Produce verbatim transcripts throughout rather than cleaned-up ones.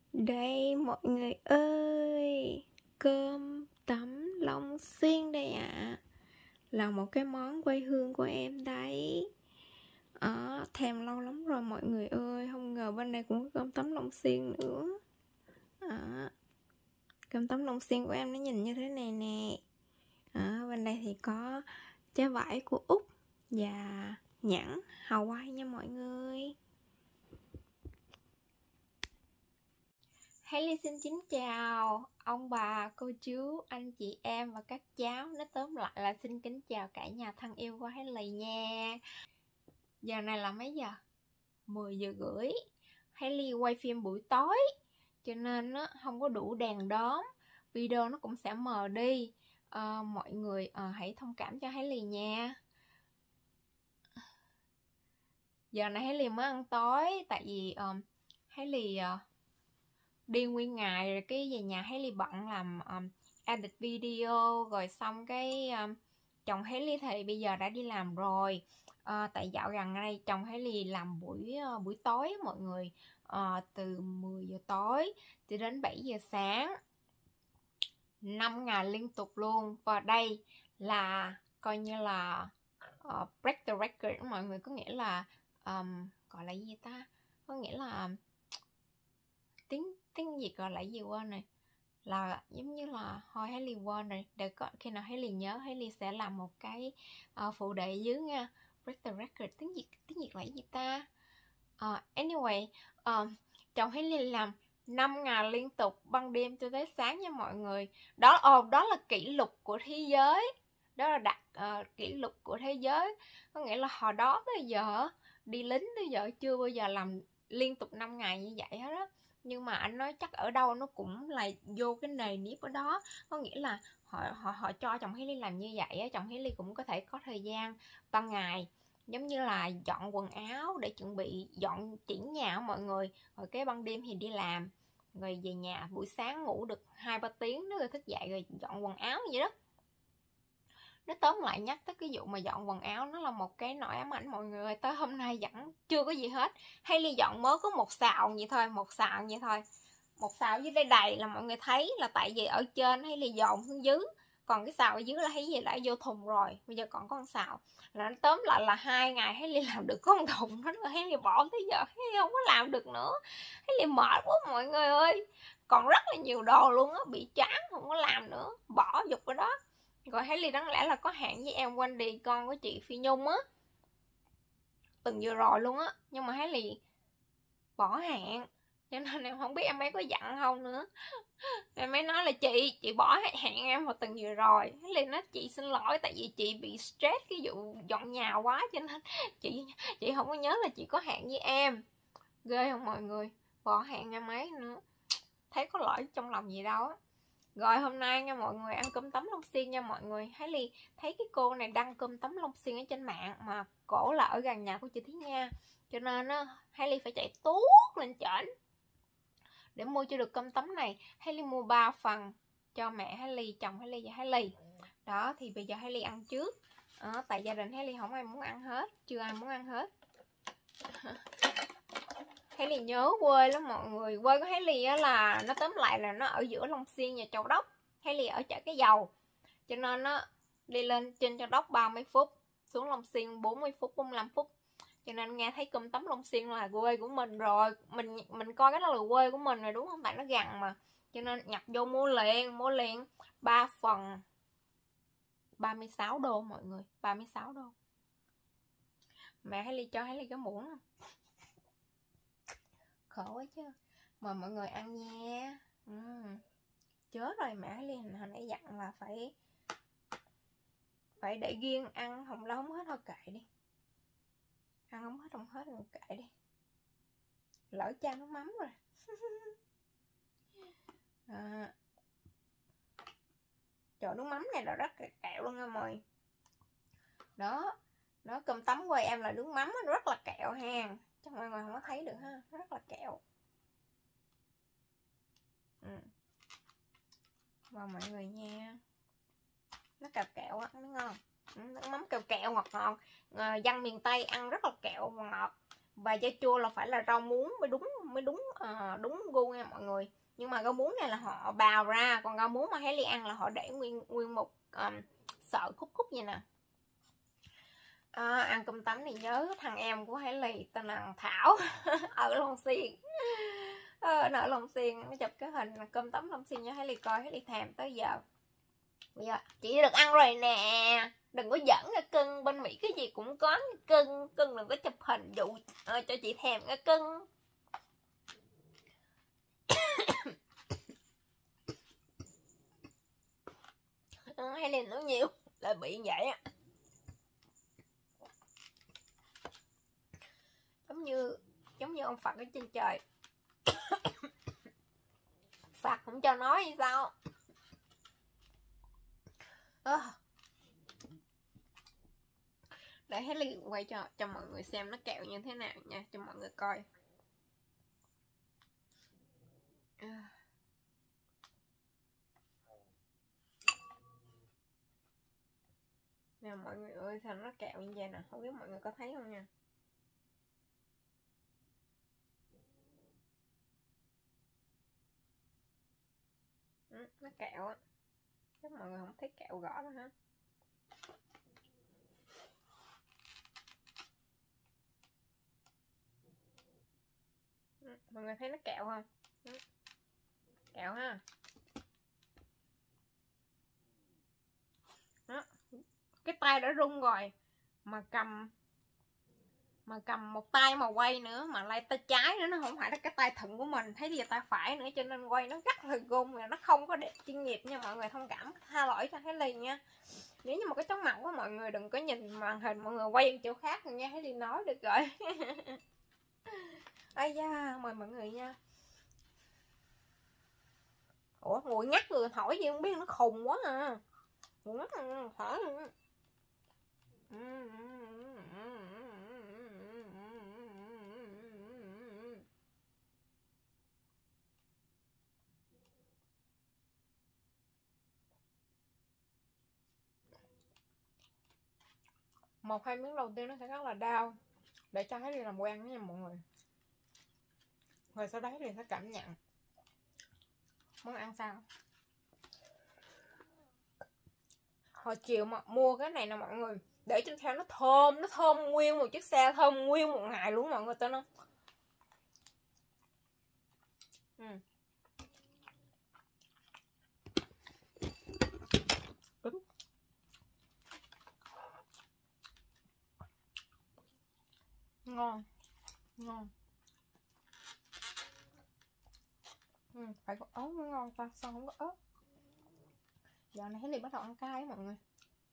Đây mọi người ơi, cơm tấm Long Xuyên đây ạ. À. Là một cái món quê hương của em đấy. À, thèm lâu lắm rồi mọi người ơi. Không ngờ bên đây cũng có cơm tấm Long Xuyên nữa. À, cơm tấm Long Xuyên của em nó nhìn như thế này nè. À, bên đây thì có trái vải của Úc và nhãn Hawaii nha mọi người. Hailey xin kính chào ông bà, cô chú, anh chị em và các cháu. Nói tóm lại là xin kính chào cả nhà thân yêu của Hailey nha. Giờ này là mấy giờ? mười giờ rưỡi. Hailey quay phim buổi tối cho nên nó không có đủ đèn đóm, video nó cũng sẽ mờ đi. à, Mọi người à, hãy thông cảm cho Hailey nha. Giờ này Hailey mới ăn tối. Tại vì um, Hailey uh, đi nguyên ngày rồi cái về nhà Hailey bận làm um, edit video, rồi xong cái um, chồng Hailey thì bây giờ đã đi làm rồi. uh, tại dạo gần đây chồng Hailey làm buổi uh, buổi tối mọi người, uh, từ mười giờ tối cho đến bảy giờ sáng, năm ngày liên tục luôn. Và đây là coi như là uh, break the record mọi người, có nghĩa là um, gọi là gì ta, có nghĩa là tiếng tiếng Việt gọi là gì quên này, là giống như là thôi Hailey quên rồi, để có khi nào Hailey nhớ Hailey sẽ làm một cái uh, phụ đề dưới nha. Break the record tiếng Việt tiếng Việt là gì ta? Uh, anyway, uh, chồng Hailey làm năm ngày liên tục ban đêm cho tới sáng nha mọi người. Đó oh, đó là kỷ lục của thế giới. Đó là đặt uh, kỷ lục của thế giới. Có nghĩa là hồi đó tới giờ đi lính tới giờ chưa bao giờ làm liên tục năm ngày như vậy hết á. Nhưng mà anh nói chắc ở đâu nó cũng là vô cái nề nếp ở đó. Có nghĩa là họ họ họ cho chồng Hailey làm như vậy á, chồng Hailey cũng có thể có thời gian ban ngày giống như là dọn quần áo để chuẩn bị dọn chỉnh nhà của mọi người, rồi cái ban đêm thì đi làm, rồi về nhà buổi sáng ngủ được hai ba tiếng nữa rồi thức dậy rồi dọn quần áo vậy đó. Nó tóm lại nhắc tới cái vụ mà dọn quần áo, nó là một cái nỗi ám ảnh mọi người. Tới hôm nay vẫn chưa có gì hết. Hailey dọn mới có một xào vậy thôi, một xào vậy thôi, một xào dưới đây đầy là mọi người thấy là tại vì ở trên Hailey dọn xuống dưới, còn cái xào ở dưới là thấy gì đã vô thùng rồi, bây giờ còn có con xào. Là nó tóm lại là hai ngày Hailey làm được có một thùng đó rồi Hailey bỏ tới giờ Hailey không có làm được nữa. Hailey mệt quá mọi người ơi, còn rất là nhiều đồ luôn á, bị chán không có làm nữa, bỏ dục ở đó. Rồi Hailey đáng lẽ là có hẹn với em Wendy, con của chị Phi Nhung á, tuần vừa rồi luôn á, nhưng mà Hailey bỏ hẹn cho nên em không biết em ấy có giận không nữa. Em ấy nói là chị chị bỏ hẹn em vào tuần vừa rồi. Hailey nói chị xin lỗi, tại vì chị bị stress cái vụ dọn nhà quá cho nên chị chị không có nhớ là chị có hẹn với em. Ghê không mọi người, bỏ hẹn em ấy nữa, thấy có lỗi trong lòng gì đâu á. Rồi hôm nay nha mọi người, ăn cơm tấm Long Xuyên nha mọi người. Hailey thấy cái cô này đăng cơm tấm Long Xuyên ở trên mạng, mà cổ là ở gần nhà của chị Thúy Nga, cho nên á Hailey phải chạy tuốt lên trển để mua cho được cơm tấm này. Hailey mua ba phần cho mẹ Hailey, chồng Hailey và Hailey. Đó thì bây giờ Hailey ăn trước. Đó, tại gia đình Hailey không ai muốn ăn hết, chưa ai muốn ăn hết. Hailey nhớ quê lắm mọi người. Quê của Hailey á là nó tóm lại là nó ở giữa Long Xuyên và Châu Đốc. Hailey ở chợ Cái Dầu, cho nên nó đi lên trên Châu Đốc ba mươi phút, xuống Long Xuyên bốn mươi phút, bốn mươi lăm phút. Cho nên nghe thấy cơm tấm Long Xuyên là quê của mình rồi. Mình mình coi cái đó là quê của mình rồi đúng không? Tại nó gần mà. Cho nên nhập vô mua liền, mua liền ba phần ba mươi sáu đô mọi người, ba mươi sáu đô. Mẹ Hailey cho Hailey cái muỗng không? Khổ quá chứ. Mời mọi người ăn nha. Ừ. Chết rồi, mẹ Hailey hồi nãy dặn là phải phải để riêng ăn, không lâu không hết thôi kệ đi. Ăn không hết không hết rồi kệ đi. Lỡ chan nước mắm rồi. À. Trời, nước mắm này là rất là kẹo luôn nha mọi người. Đó. Đó, cơm tấm quê em là nước mắm nó rất là kẹo ha. Chắc mọi người không có thấy được ha, rất là kẹo. Ừ. Mời mọi người nha. Nó kẹo kẹo á, nó ngon. Ừ, nước mắm kẹo kẹo ngọt ngọt. À, dân miền Tây ăn rất là kẹo và ngọt. Và da chua là phải là rau muống mới đúng mới đúng uh, đúng gu nha mọi người. Nhưng mà rau muống này là họ bào ra, còn rau muống mà Hailey ăn là họ để nguyên nguyên một um, sợi khúc khúc vậy nè. À, ăn cơm tấm thì nhớ thằng em của Hailey tên là Thảo ở Long Xuyên. Ờ, ở Long Xuyên nó chụp cái hình cơm tấm Long Xuyên cho Hailey coi, Hailey thèm tới giờ. Bây giờ chị được ăn rồi nè, đừng có giỡn nha cưng, bên Mỹ cái gì cũng có cưng, cưng đừng có chụp hình dụ ờ, cho chị thèm nha cưng. Hailey nói nhiều là bị vậy á, giống như giống như ông Phật ở trên trời Phật không cho nói hay sao. À. Để Hailey quay cho cho mọi người xem nó kẹo như thế nào nha, cho mọi người coi. À. Nè mọi người ơi, sao nó kẹo như vậy nè, không biết mọi người có thấy không nha. Ừ, nó kẹo á, chắc mọi người không thấy kẹo rõ nữa hả. Ừ, mọi người thấy nó kẹo không? Ừ. Kẹo ha. Đó. Cái tay đã rung rồi mà cầm mà cầm một tay mà quay nữa, mà lại tay trái nữa, nó không phải là cái tay thuận của mình, thấy thì tay phải nữa, cho nên quay nó rất là rung, nó không có đẹp chuyên nghiệp nha mọi người, thông cảm tha lỗi cho Hailey nha. Nếu như mà cái chóng mặt của mọi người đừng có nhìn màn hình, mọi người quay chỗ khác nha, Hailey nói được rồi. Ây da, mời mọi người nha. Ủa nguội ngắt rồi, thổi gì không biết, nó khùng quá à. Nguội ngắt à, thở. Một hai miếng đầu tiên nó sẽ rất là đau, để cho Hailey làm quen nha mọi người, rồi sau đấy thì sẽ cảm nhận món ăn sao. Hồi chiều mà mua cái này nè mọi người, để trên theo nó thơm, nó thơm nguyên một chiếc xe, thơm nguyên một ngày luôn mọi người tin không. Ừ. Ngon ngon. Ừ, phải có ớt mới ngon ta, sao không có ớt. Giờ này Hailey bắt đầu ăn cay mọi người.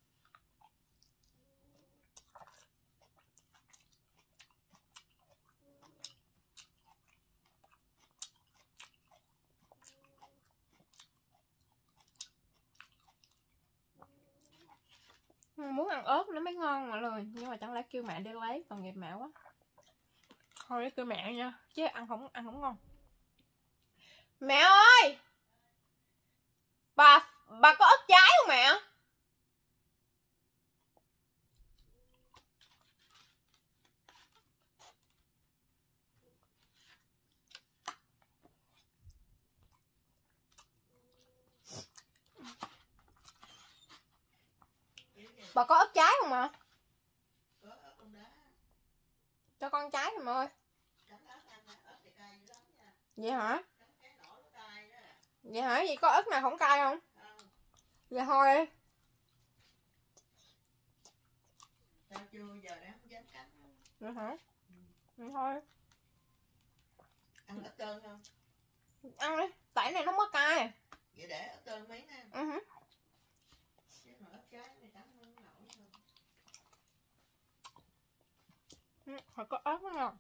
Muốn ăn ớt nó mới ngon mọi người, nhưng mà chẳng lẽ kêu mẹ đi lấy, còn nghiệp mẹ quá. Thôi để kêu mẹ nha, chứ ăn không ăn không ngon. Mẹ ơi, bà bà có ớt trái không mẹ? Bà có ớt trái không mà? Cho con trái rồi ơi. Vậy hả? Vậy hả? Vậy có ớt nào không cay không? Vậy thôi đi. Vậy hả? Vậy thôi. Ăn ớt tơn không? Ăn đi, tại này nó không có cay. Vậy để ớt tơn mấy nha. Ừ hử. Chứ mà ớt trái này cắn không nổi đâu. Ừ, phải có ớt nữa nè.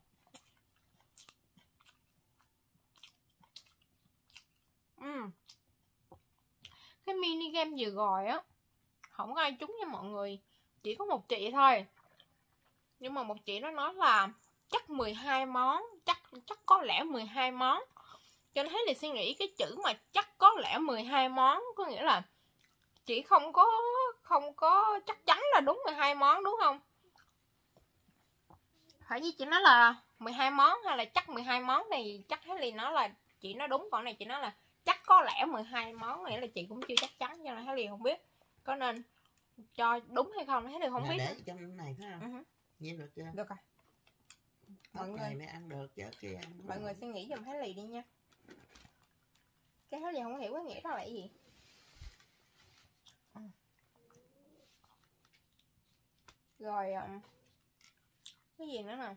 Ừ. Cái mini game vừa rồi á, không có ai trúng nha mọi người, chỉ có một chị thôi. Nhưng mà một chị nó nói là chắc mười hai món, chắc chắc có lẽ mười hai món. Cho nên thấy thì suy nghĩ cái chữ mà chắc có lẽ mười hai món có nghĩa là chị không có không có chắc chắn là đúng mười hai món đúng không? Phải như chị nói là mười hai món hay là chắc mười hai món này chắc Hailey nói là chị nói đúng, còn này chị nói là chắc có lẽ mười hai món, nghĩa là chị cũng chưa chắc chắn cho nên Hailey không biết có nên cho đúng hay không, Hailey không là biết. để trong này phải không? Uh-huh. Vậy được chưa? Được rồi. Mọi người mới ăn được chứ khi ăn mọi người suy nghĩ giùm Hailey đi nha. Cái Hailey không hiểu cái nghĩa đó là cái gì. Rồi um, cái gì nữa nè.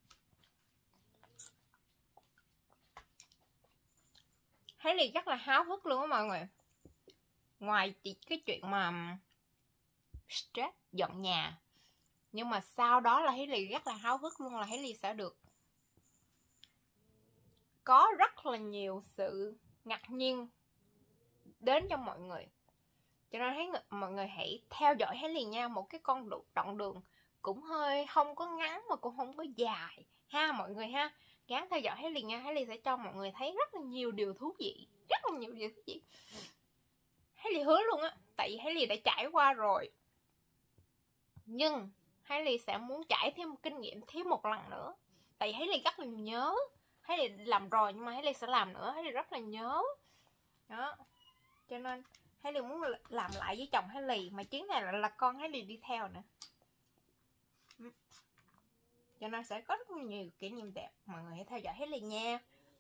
Hailey rất là háo hức luôn á mọi người. Ngoài cái chuyện mà stress dọn nhà, nhưng mà sau đó là Hailey rất là háo hức luôn là Hailey sẽ được có rất là nhiều sự ngạc nhiên đến cho mọi người. Cho nên thấy mọi người hãy theo dõi Hailey nha. Một cái con đoạn đường cũng hơi không có ngắn mà cũng không có dài ha mọi người ha. Gắng theo dõi Hailey nha. Hailey sẽ cho mọi người thấy rất là nhiều điều thú vị, rất là nhiều điều thú vị. Hailey hứa luôn á, tại vì Hailey đã trải qua rồi, nhưng Hailey sẽ muốn trải thêm một kinh nghiệm thêm một lần nữa. Tại vì Hailey rất là nhớ. Hailey làm rồi nhưng mà Hailey sẽ làm nữa. Hailey rất là nhớ đó, cho nên Hailey muốn làm lại với chồng Hailey, mà chuyến này lại là con Hailey đi theo nữa, cho nên sẽ có rất nhiều kỷ niệm đẹp. Mọi người hãy theo dõi Hailey nha.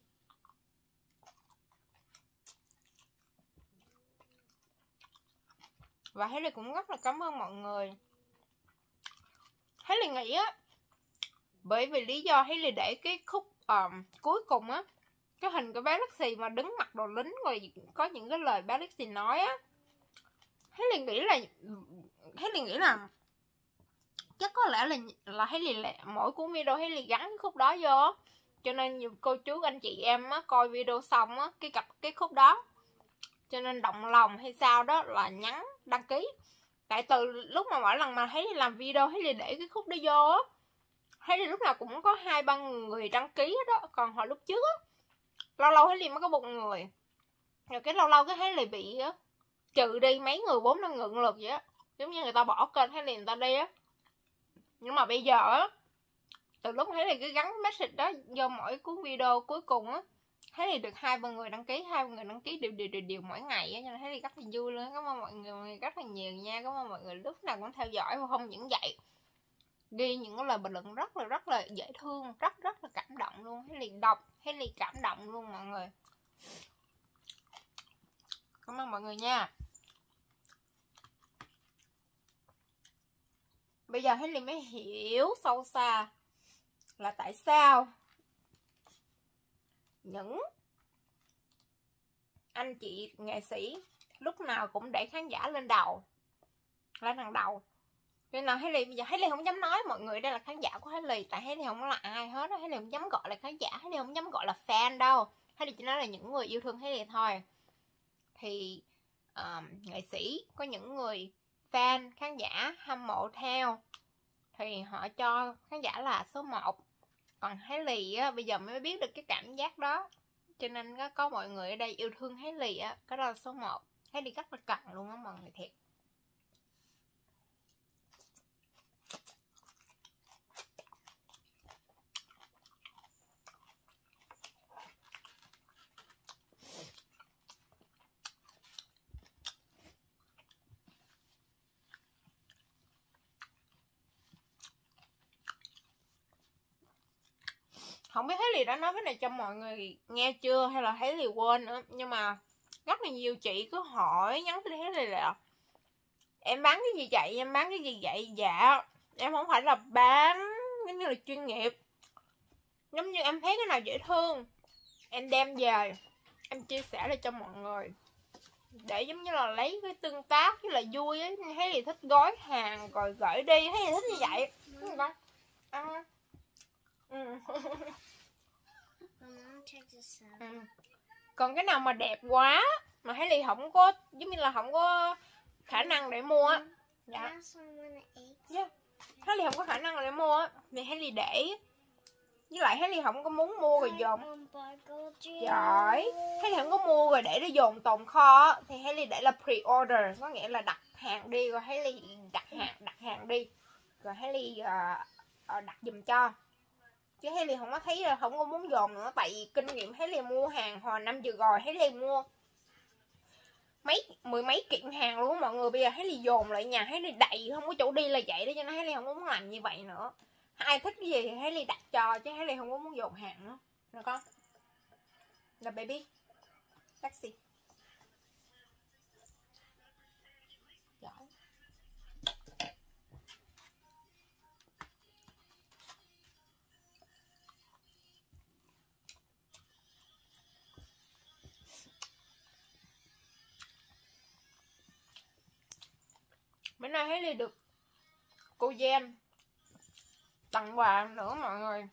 Và Hailey cũng rất là cảm ơn mọi người. Hailey nghĩ á, bởi vì lý do Hailey để cái khúc um, cuối cùng á, cái hình của bé Lexi mà đứng mặc đồ lính rồi có những cái lời bé Lexi nói á, Hailey nghĩ là Hailey nghĩ là chắc có lẽ là là Hailey là mỗi cuốn video Hailey gắn cái khúc đó vô, cho nên nhiều cô chú anh chị em á coi video xong á cái cặp cái khúc đó, cho nên động lòng hay sao đó là nhắn đăng ký. Tại từ lúc mà mỗi lần mà Hailey làm video Hailey để cái khúc đó vô á, Hailey lúc nào cũng có hai ba người đăng ký đó. Còn hồi lúc trước á, lâu lâu Hailey mới có một người, rồi cái lâu lâu cái Hailey bị á trừ đi mấy người, bốn năm người lượt vậy á, giống như người ta bỏ kênh Hailey người ta đi á. Nhưng mà bây giờ á, từ lúc Hailey cứ gắn message đó vô mỗi cuốn video cuối cùng á, Hailey được hai ba người đăng ký, hai ba người đăng ký đều đều đều, đều mỗi ngày á, cho nên Hailey rất là vui luôn. Cảm ơn mọi người, mọi người rất là nhiều nha. Cảm ơn mọi người lúc nào cũng theo dõi, và không những vậy ghi những cái lời bình luận rất là rất là dễ thương, rất rất là cảm động luôn. Hailey đọc Hailey cảm động luôn mọi người. Cảm ơn mọi người nha. Bây giờ Hailey mới hiểu sâu xa là tại sao những anh chị nghệ sĩ lúc nào cũng để khán giả lên đầu, lên hàng đầu. Nên là Hailey bây giờ Hailey không dám nói mọi người đây là khán giả của Hailey, tại Hailey không là ai hết đó. Hailey không dám gọi là khán giả, Hailey không dám gọi là fan đâu. Hailey chỉ nói là những người yêu thương Hailey thôi. Thì um, nghệ sĩ có những người fan, khán giả hâm mộ theo, thì họ cho khán giả là số một. Còn Hailey á, bây giờ mới biết được cái cảm giác đó, cho nên có, có mọi người ở đây yêu thương Hailey á, cái đó là số một. Hailey rất là cần luôn á mọi người, thiệt. Không biết Hailey đã nói cái này cho mọi người nghe chưa, hay là Hailey quên nữa. Nhưng mà rất là nhiều chị cứ hỏi, nhắn tin Hailey là em bán cái gì vậy, em bán cái gì vậy. Dạ em không phải là bán giống như là chuyên nghiệp, giống như em thấy cái nào dễ thương em đem về em chia sẻ lại cho mọi người, để giống như là lấy cái tương tác với là vui á. Hailey thích gói hàng rồi gửi đi, Hailey thích như vậy. Đúng không? À. Ừ. Ừ. Còn cái nào mà đẹp quá mà Hailey không có, giống như là không có khả năng để mua á, dạ yeah. Hailey không có khả năng để mua á thì Hailey để, với lại Hailey không có muốn mua rồi dồn. Giỏi. Hailey không có mua rồi để để dồn tồn kho, thì Hailey để là pre-order, có nghĩa là đặt hàng đi, rồi Hailey đặt hàng đặt hàng đi rồi Hailey uh, uh, đặt giùm cho. chứ Haley không có thấy là không có muốn dồn nữa. Tại vì kinh nghiệm Haley mua hàng hồi năm vừa rồi, Haley mua mấy mười mấy kiện hàng luôn mọi người. Bây giờ Haley dồn lại nhà, Haley đầy không có chỗ đi là vậy đó, cho nên Haley không có muốn làm như vậy nữa. Ai thích cái gì thì Haley đặt cho, chứ Haley không có muốn dồn hàng nữa. Được không? Là baby taxi giỏi. Bữa nay Haley được cô Jen tặng quà nữa mọi người.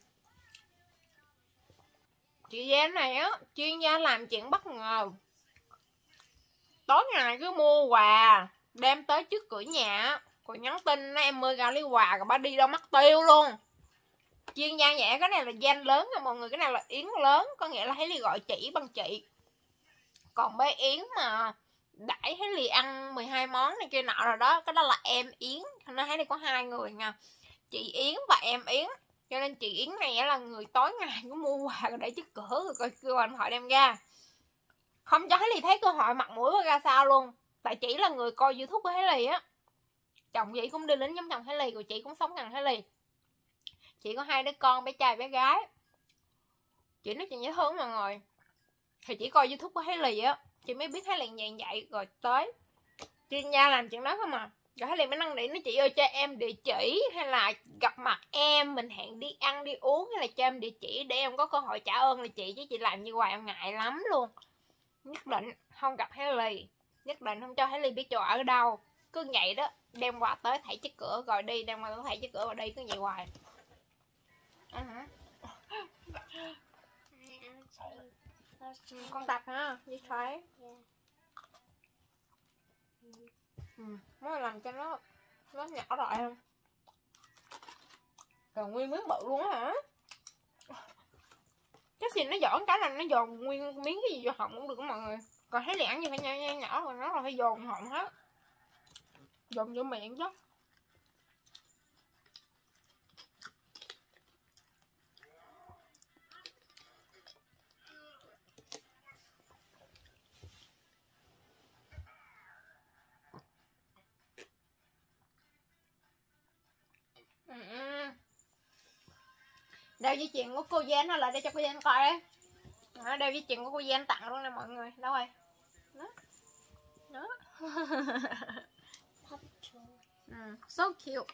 Chị Jen này á, chuyên gia làm chuyện bất ngờ. Tối ngày cứ mua quà đem tới trước cửa nhà, còn nhắn tin em ơi ra lấy quà, rồi bà đi đâu mất tiêu luôn. Chuyên gia vậy. Cái này là Jen lớn nha mọi người, cái này là Yến lớn, có nghĩa là Haley gọi chị bằng chị. Còn bé Yến mà đãi Haley ăn mười hai món này kia nọ rồi đó, cái đó là em Yến. Nên Haley có hai người nha, chị Yến và em Yến. Cho nên chị Yến này là người tối ngày cứ mua quà rồi để trước cửa rồi coi kêu anh hỏi đem ra, không cho Haley thấy cơ hội mặt mũi ra sao luôn. Tại chị là người coi YouTube của Haley á. Chồng chị cũng đi lính giống chồng Haley, rồi chị cũng sống gần Haley. Chị có hai đứa con, bé trai bé gái. Chị nói chuyện dễ thương mọi người. Thì chị coi YouTube của Haley á, chị mới biết Haley nhàn vậy. Rồi tới chuyên gia làm chuyện đó không à. Rồi Haley mới năn nỉ nói chị ơi cho em địa chỉ, hay là gặp mặt em, mình hẹn đi ăn đi uống, hay là cho em địa chỉ để em có cơ hội trả ơn là chị. Chứ chị làm như hoài em ngại lắm luôn. Nhất định không gặp Haley, nhất định không cho Haley biết chỗ ở đâu. Cứ vậy đó, đem quà tới thảy trước cửa rồi đi, đem quà tới thảy trước cửa rồi đi, cứ vậy hoài. Uh-huh. Con tập ha, đi try. Ừ, mới làm cho nó nó nhỏ lại không? Còn nguyên miếng bự luôn á hả? Cái gì nó giỡn cái là nó dồn nguyên miếng cái gì vô họng cũng được mọi người. Còn thấy lẹn gì phải nhỏ nhỏ, nhỏ rồi nó là phải dồn họng hết, dồn vô miệng chứ. Đeo dây chuyền của cô Jen, nó lại đây cho cô Jen coi đấy. Đó, đeo dây chuyền của cô Jen tặng luôn nè mọi người. Đâu rồi? Đó. Đó. ừ, so cute.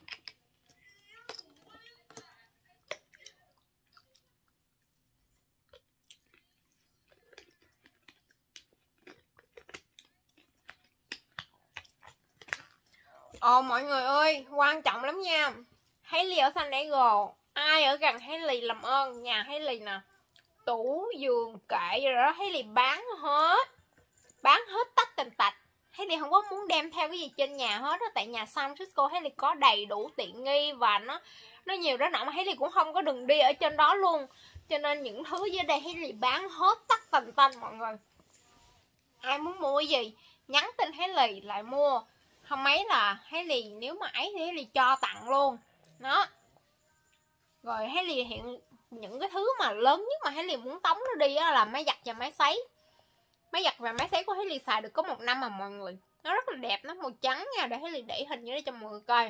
Ồ mọi người ơi, quan trọng lắm nha. Haley ở San Diego, ai ở gần Haley làm ơn, nhà Haley nè, tủ giường kệ rồi đó, Haley bán hết, bán hết tách tành tạch. Haley không có muốn đem theo cái gì trên nhà hết á, tại nhà San Francisco Haley có đầy đủ tiện nghi và nó nó nhiều đó nọ, mà Haley cũng không có đường đi ở trên đó luôn. Cho nên những thứ dưới đây Haley bán hết tách tành tành mọi người. Ai muốn mua cái gì nhắn tin Haley lại mua. Không mấy là Haley nếu mà ấy thì Haley cho tặng luôn. Đó. Rồi Haley hiện những cái thứ mà lớn nhất mà Haley muốn tống nó đi á là máy giặt và máy sấy. Máy giặt và máy sấy của Haley xài được có một năm mà mọi người. Nó rất là đẹp, nó màu trắng nha, để Haley để hình như đó cho mọi người coi.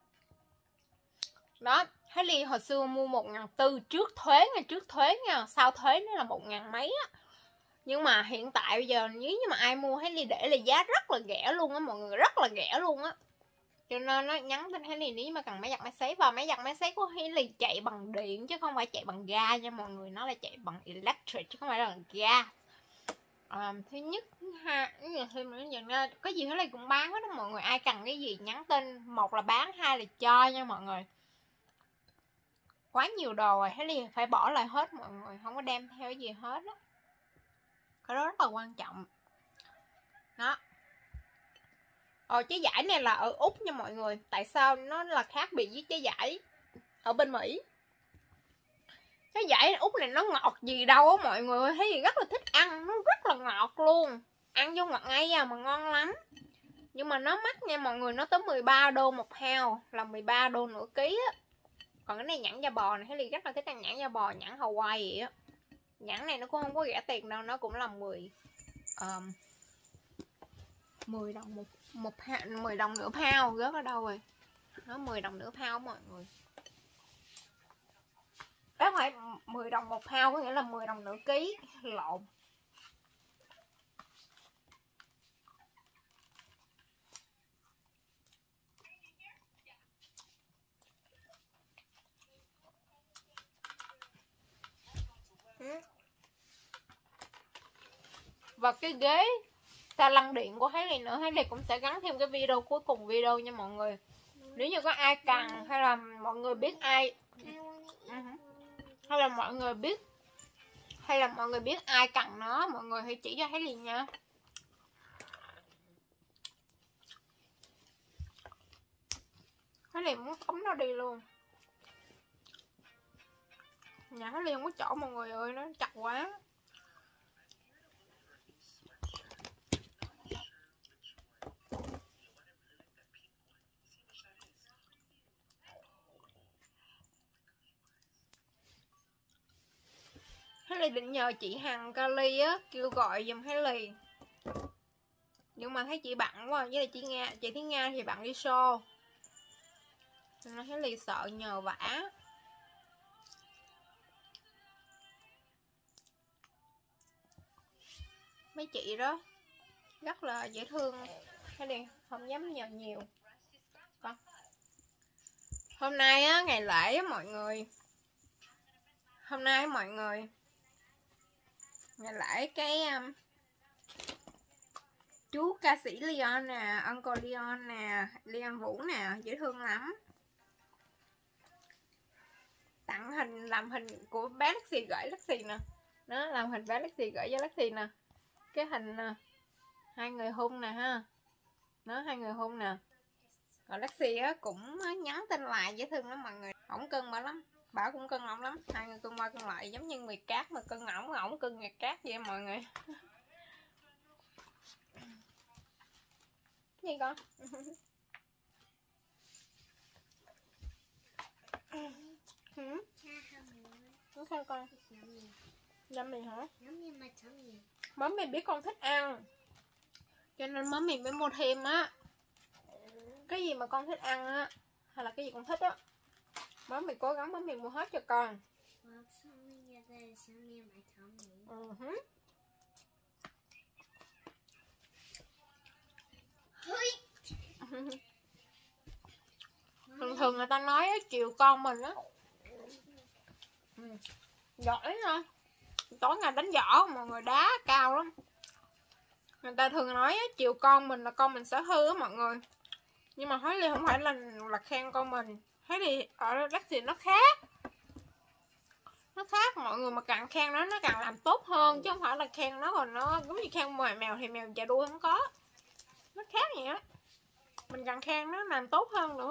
Đó, Haley hồi xưa mua một ngàn tư trước thuế nha, trước thuế nha, sau thuế nó là một ngàn mấy á. Nhưng mà hiện tại bây giờ nếu như mà ai mua Haley để là giá rất là rẻ luôn á mọi người, rất là rẻ luôn á. Cho nên nó nhắn tin Haley nếu mà cần máy giặt máy sấy. Và máy giặt máy sấy của Haley chạy bằng điện chứ không phải chạy bằng ga nha mọi người. Nó là chạy bằng electric chứ không phải là bằng ga. à, Thứ nhất, thứ hai, cái gì Haley cũng bán hết đó mọi người. Ai cần cái gì nhắn tin, một là bán, hai là cho nha mọi người. Quá nhiều đồ rồi, Haley phải bỏ lại hết mọi người, không có đem theo cái gì hết á. Cái đó rất là quan trọng. Đó. Ờ, trái vải này là ở Úc nha mọi người. Tại sao nó là khác biệt với trái vải ở bên Mỹ? Trái vải Úc này nó ngọt gì đâu á mọi người. Thấy gì rất là thích ăn, nó rất là ngọt luôn. Ăn vô ngọt ngay à mà ngon lắm. Nhưng mà nó mắc nha mọi người, nó tới mười ba đô một pound, là mười ba đô nửa ký á. Còn cái này nhãn da bò này, Hailey rất là thích ăn nhãn da bò, nhãn Hawaii vậy á. Nhãn này nó cũng không có rẻ tiền đâu, nó cũng là mười um, mười đồng một một mười đồng nửa pound, rớt ở đâu rồi? Nó mười đồng nửa pound mọi người. Đó không phải mười đồng một pound, có nghĩa là mười đồng nửa ký, lộn. Và cái ghế xa lăn điện của Hailey nữa, Hailey cũng sẽ gắn thêm cái video cuối cùng video nha mọi người. Nếu như có ai cần hay là mọi người biết ai hay là mọi người biết hay là mọi người biết ai cần nó, mọi người hãy chỉ cho Hailey nha. Hailey muốn tống nó đi luôn. Nhà Hailey không có chỗ mọi người ơi, nó chặt quá. Hailey định nhờ chị Hằng Kali á kêu gọi giùm Hailey, nhưng mà thấy chị bận quá, với lại chị Nga, chị Thúy Nga thì bận đi show nên Hailey sợ nhờ vả. Mấy chị đó rất là dễ thương, Hailey không dám nhờ nhiều. Con hôm nay á, ngày lễ á mọi người, hôm nay mọi người ngày lễ cái um, chú ca sĩ Leon nè, Uncle Leon nè, Leon Vũ nè, dễ thương lắm. Tặng hình, làm hình của bé Lexi gửi Lexi nè. Nó làm hình bé Lexi gửi cho Lexi nè. Cái hình nè, hai người hôn nè ha. Nó hai người hôn nè. Còn Lexi á cũng nhắn tin lại, dễ thương lắm mọi người. Ổng cưng bà lắm, bảo cũng cưng ổng lắm. Hai người cưng qua cưng lại giống như người cát mà cưng ổng, ổng cưng người cát vậy mọi người. Gì con? Hử? Không sao con? Yummy hả? Mắm mì biết con thích ăn, cho nên mắm mì mới mua thêm á. Cái gì mà con thích ăn á, hay là cái gì con thích á, mắm mì cố gắng mắm mì mua hết cho con. Uh-huh. Thường thường người ta nói á, chiều con mình á ừ. giỏi nha, tối ngày đánh võ mọi người, đá cao lắm. Người ta thường nói á, chiều con mình là con mình sẽ hư á mọi người. Nhưng mà Hailey không phải là là khen con mình, Hailey ở đất thì nó khác, nó khác mọi người, mà càng khen nó nó càng làm tốt hơn, chứ không phải là khen nó còn nó giống như khen mèo mèo thì mèo chà đuôi không có, nó khác vậy á. Mình càng khen nó làm tốt hơn nữa,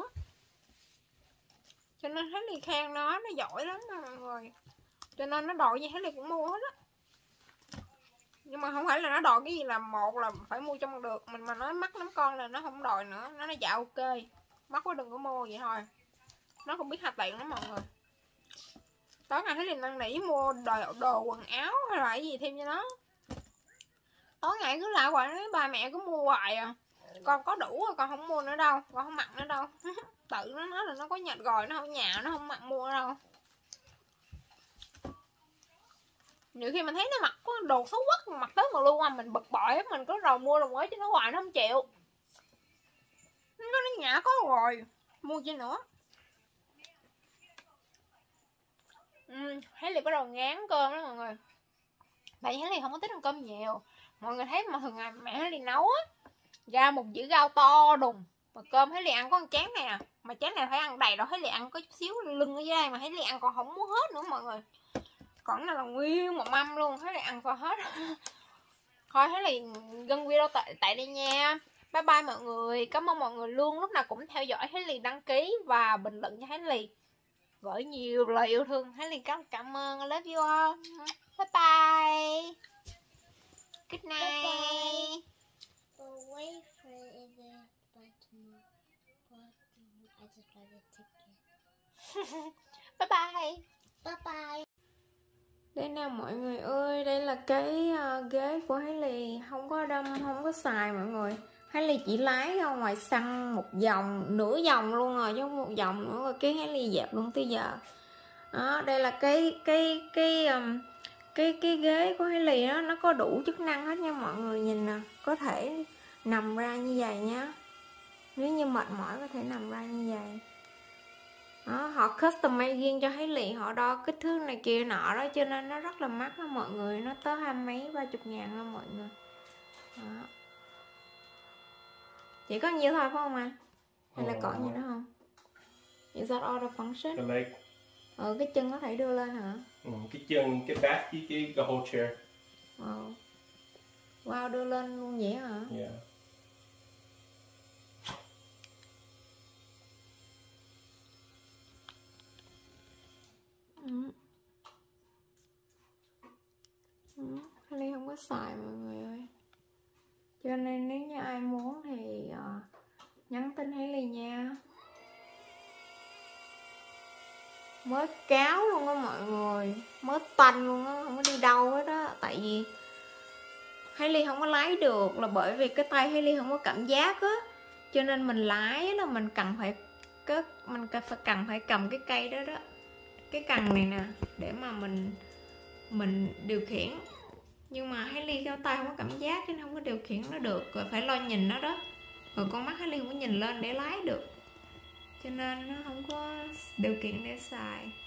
cho nên Hailey khen nó nó giỏi lắm đó mọi người, cho nên nó đòi gì Hailey cũng mua hết á. Nhưng mà không phải là nó đòi cái gì là một là phải mua trong được, mình mà nói mắc lắm con là nó không đòi nữa, nó nói dạ ok mắc quá đừng có mua vậy thôi, nó không biết hạt tiền lắm mọi người. Tối ngày Hailey năn nỉ mua đồ, đồ quần áo hay là cái gì thêm cho nó, tối ngày cứ lại hoài nói ba mẹ cứ mua hoài à, con có đủ rồi con không mua nữa đâu, con không mặc nữa đâu. Tự nó nói là nó có nhặt rồi, nó không nhà, nó không mặc mua đâu. Nhiều khi mình thấy nó mặc có đồ xấu quắc, mặc tới mà luôn mà mình bực bội, mình có rồi mua đồ mới cho nó hoài nó không chịu. Nó nói nó nhà có rồi, mua chi nữa. Ừ, Hailey bắt đầu ngán cơm đó mọi người. Tại vì Hailey không có thích ăn cơm nhiều. Mọi người thấy mà thường ngày mẹ Hailey nấu á, ra một dĩa rau to đùng, mà cơm Hailey ăn có một chén này à, mà chén này phải ăn đầy đâu, Hailey ăn có chút xíu lưng ở dưới đây mà Hailey ăn còn không muốn hết nữa mọi người. Còn này là nguyên một mâm luôn, Hailey ăn còn hết. Thôi Hailey ngưng video tại, tại đây nha. Bye bye mọi người. Cảm ơn mọi người luôn lúc nào cũng theo dõi Hailey, đăng ký và bình luận cho Hailey, gửi nhiều lời yêu thương. Hailey cảm cảm ơn. I love you all. Bye bye. Good night. Bye bye. Wait for it, but I just tried to take it. Bye bye. Bye bye. Đây nè mọi người ơi, đây là cái uh, ghế của Hailey, không có đâm, không có xài mọi người. Hailey chỉ lái ra ngoài sân một vòng, nửa vòng luôn rồi chứ không một vòng nữa rồi cái Hailey dẹp luôn tới giờ. Đó, đây là cái cái cái um, cái cái ghế của Hailey đó, nó có đủ chức năng hết nha mọi người, nhìn nè, có thể nằm ra như vậy nhá. Nếu như mệt mỏi có thể nằm ra như vậy. Đó, họ custom made riêng cho Hailey, họ đo kích thước này kia nọ đó, cho nên nó rất là mắc đó mọi người, nó tới hai mấy ba chục ngàn thôi mọi người. Đó. Chỉ có nhiêu thôi phải không anh? Hay là còn gì nữa không? Is that all the function? The leg. Ờ, cái chân có thể đưa lên hả? Ừ, cái chân, cái back với cái the whole chair. Wow. Wow, đưa lên luôn vậy hả? Yeah. Ừ. Ừ. Hailey không có xài mọi người ơi, cho nên nếu như ai muốn thì uh, nhắn tin Hailey nha. Mới cáo luôn á mọi người, mới tanh luôn á, không có đi đâu hết á. Tại vì Hailey không có lái được là bởi vì cái tay Hailey không có cảm giác á, cho nên mình lái là mình cần phải cái mình cần phải cần phải cầm cái cây đó đó, cái cần này nè, để mà mình mình điều khiển. Nhưng mà Hailey cái tay không có cảm giác cho nên không có điều khiển nó được, rồi phải lo nhìn nó đó, rồi con mắt Hailey không có nhìn lên để lái được, cho nên nó không có điều kiện để xài.